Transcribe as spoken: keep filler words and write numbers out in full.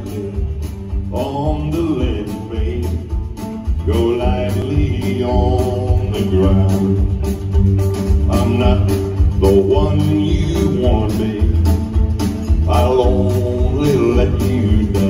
lightly on the ledge, babe. Go lightly on the ground. I'm not the one you want, babe. I'll only let you down.